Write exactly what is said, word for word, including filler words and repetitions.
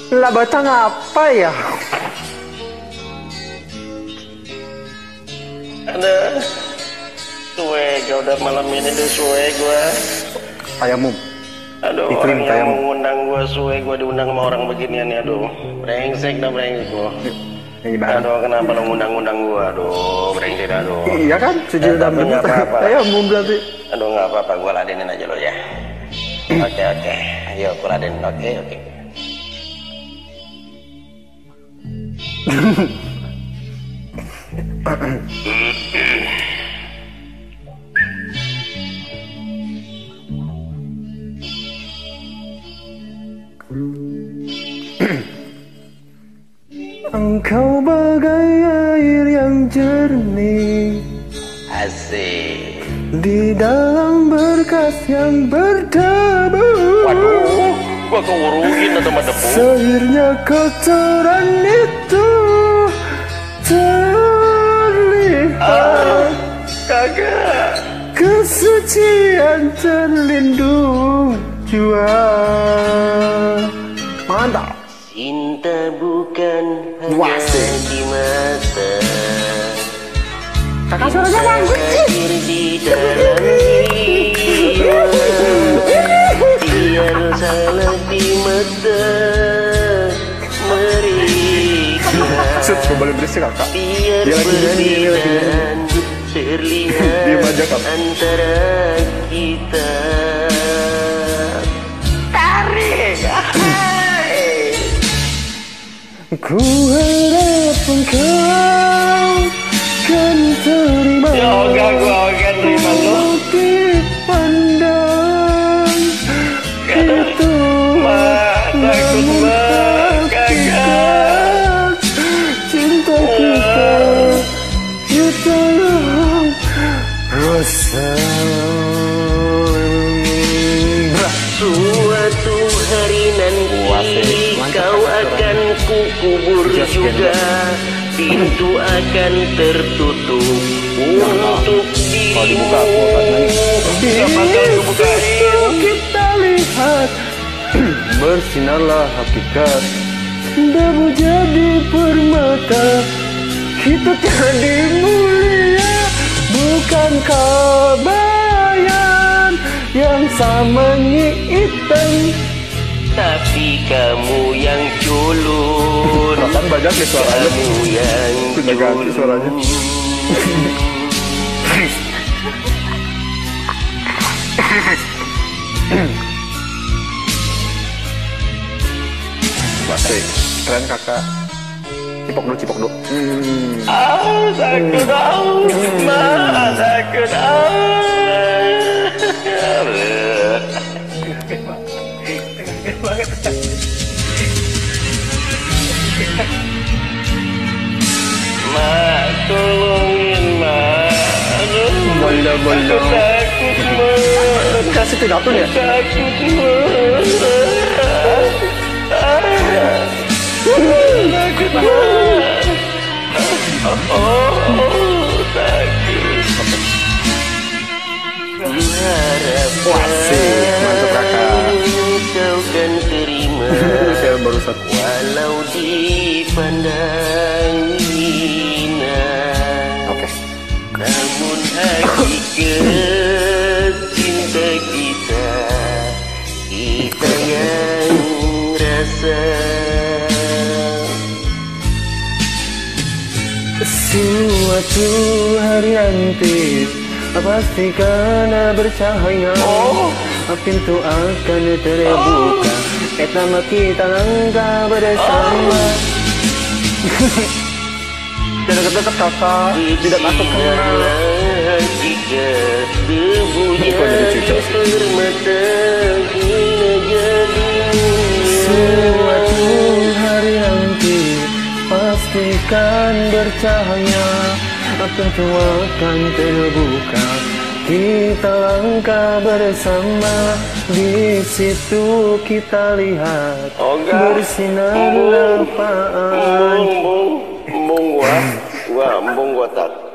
Lah batang apa ya? Ada suwe, udah malam ini tuh suwe gua. Tayamum. Aduh, Iklim orang yang tayamum. mau ngundang gua suwe, gua diundang sama orang beginian ya, aduh. Brengsek dah brengsek gua. Aduh, kenapa lo ngundang-ngundang gua? Aduh, brengsek dah, aduh. Iya kan, sejil Eh, dan tapi nggak apa-apa. tayamum berarti. Aduh, nggak apa-apa, gua ladenin aja lo ya. Oke, oke. Ayo, gua ladenin. Oke, oke. Engkau bagai air yang jernih, Asik. di dalam berkas yang berdebu. Waduh, gua kewurugin atau sama debu. Sehirnya kotoran itu terlihat, Ah, kagak. kesucian terlindung jua. Mantap. Cinta bukan hanya Wasik. di mata, Kakak suaranya bagus sih. hadir di dalam jiwa. Biar salah di mata mereka, Maksud gue boleh berisik kakak. biar Dia lagi nyanyi, dia lagi nyanyi. perbedaan terlihat Diam aja, Kak. antara kita. Tarik. Hai. Ku harap engkau kan terima. Ya enggak, gua enggak terima lo. Dipandang itu Ma, takut ma, kagak. cinta kita, kita yang rasa. Suatu hari nanti kau akan kukubur juga. Pintu akan tertutup untuk dirimu. Gak bakal kubukain. Kita lihat bersinarlah hakikat, debu jadi permata, kita jadi mulia. Bukan kebayang yang sama hitam, Tapi kamu yang culun, kan banyak nih suaranya. kamu yang Udah ganti suaranya. Masih keren kakak. Cipok dulu, cipok dulu. Hmm. Ah, sakit ah, ma, sakit ah. Ma, tolongin ma. Aduh, Boleh, boleh. aku takut ma. Kasih pidato ya? Takut ma. Ah, takut ma. Oh, oh, takut. Wah, sih, mantap kakak. Kau kan terima Saya baru satu. walau dipandang hina. Oke. Namun hakikat cinta kita, kita yang rasa. Suatu hari nanti pastikan bercahaya. Oh. Pintu akan terbuka. Etama kita langkah bersama. Jangan dekat-dekat kakak. Tidak takut kena. Jika debunya permata hina jadi Suatu hari nanti pastikan bercahaya. Pintu akan terbuka. Kita langkah bersama, di situ kita lihat bersinar lapang. Embung, embung, embung gua, gua embung gua tak